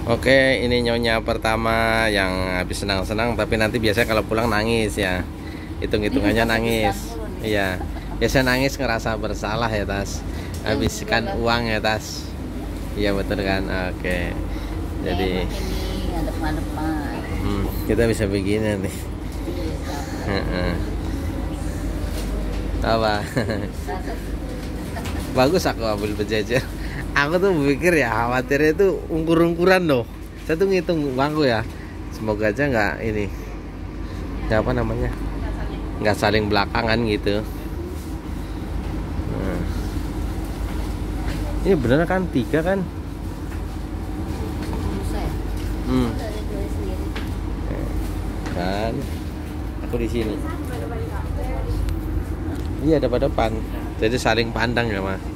Oke, ini nyonya pertama yang habis senang-senang, tapi nanti biasanya kalau pulang nangis ya. Hitung-hitungannya nangis. Iya. Biasa nangis ngerasa bersalah ya, Tas. Habiskan uang ya, Tas. Iya, betul kan? Oke. Jadi kita bisa begini nih. Heeh. Apa? Bagus aku ambil berjejer. Aku tuh berpikir ya, khawatirnya itu ungkur-ungkuran loh. Saya tuh ngitung uangku ya. Semoga aja nggak ini, nggak apa namanya, nggak saling belakangan gitu. Nah. Ini bener kan 3 kan? Kan aku di sini. Iya, depan-depan. Jadi saling pandang ya, Mas.